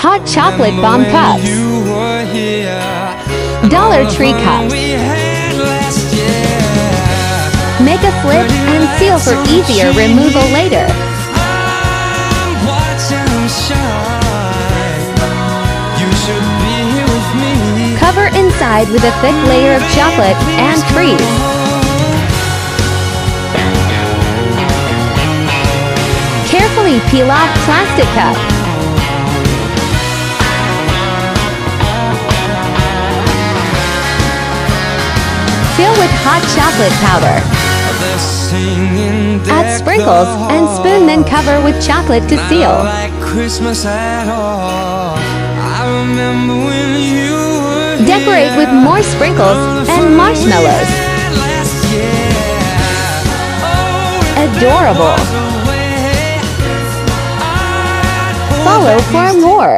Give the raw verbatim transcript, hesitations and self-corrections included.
Hot chocolate bomb cups. Dollar Tree cups. Make a flip and seal for easier removal later. Cover inside with a thick layer of chocolate and freeze. Carefully peel off plastic cup. Fill with hot chocolate powder. Add sprinkles and spoon, then cover with chocolate to seal. Decorate with more sprinkles and marshmallows. Adorable! Follow for more.